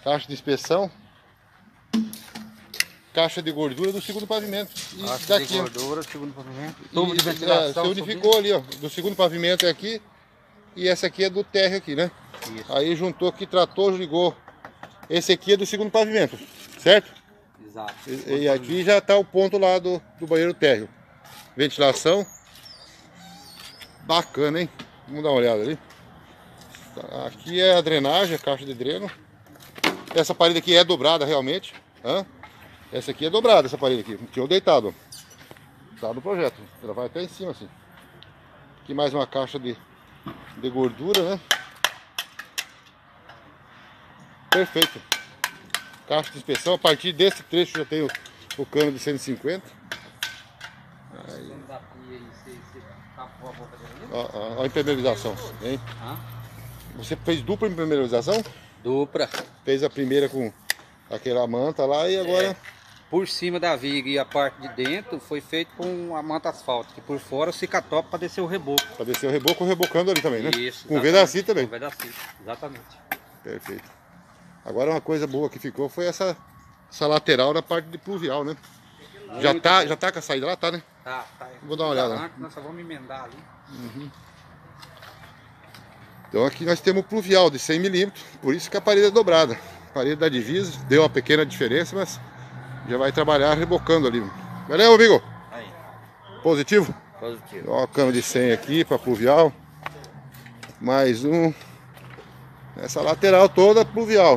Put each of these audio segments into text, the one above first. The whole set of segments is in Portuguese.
Caixa de inspeção. Caixa de gordura do segundo pavimento. E caixa daqui, de gordura do segundo pavimento. Tubo de ventilação. Você unificou ali, ó. Do segundo pavimento é aqui. E essa aqui é do térreo aqui, né? Isso. Aí juntou aqui, tratou, ligou. Esse aqui é do segundo pavimento, certo? Exato. E aqui já está o ponto lá do banheiro térreo. Ventilação. Bacana, hein? Vamos dar uma olhada ali. Aqui é a drenagem, a caixa de dreno. Essa parede aqui é dobrada realmente. Essa aqui é dobrada, essa parede aqui. Tinha o deitado. Tá no projeto. Ela vai até em cima assim. Aqui mais uma caixa de gordura, né? Perfeito. Caixa de inspeção. A partir desse trecho já tem o cano de 150. Aí. Ó, a impermeabilização, hein? Você fez dupla impermeabilização? Dupla. Fez a primeira com aquela manta lá e agora... Por cima da viga e a parte de dentro foi feito com a manta asfáltica. E por fora o cicatop para descer o reboco. Para descer o reboco, rebocando ali também, né? Isso. Com vedaci também. Com vedaci, exatamente. Perfeito. Agora uma coisa boa que ficou foi essa lateral na parte de pluvial, né? Já tá com a saída lá, tá, né? Tá. Vou dar uma olhada. Nós só vamos emendar ali. Então aqui nós temos o pluvial de 100 milímetros, por isso que a parede é dobrada. A parede da divisa deu uma pequena diferença, mas já vai trabalhar rebocando ali. Valeu, amigo? Aí. Positivo? Positivo. Ó, a cama de 100 aqui para pluvial. Mais um. Essa lateral toda pluvial.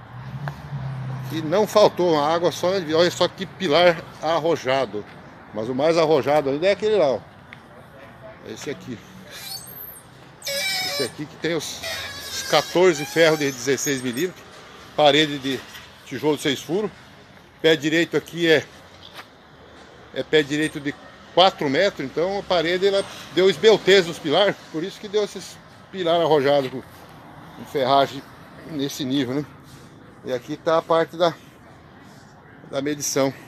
E não faltou uma água só na divisa. Olha só que pilar arrojado. Mas o mais arrojado ainda é aquele lá, ó. Esse aqui. Esse aqui que tem os 14 ferros de 16 milímetros. Parede de tijolo 6 furos. Pé direito aqui é pé direito de 4 metros. Então a parede ela deu esbeltez nos pilares. Por isso que deu esses pilares arrojados com ferragem nesse nível, né? E aqui está a parte da medição.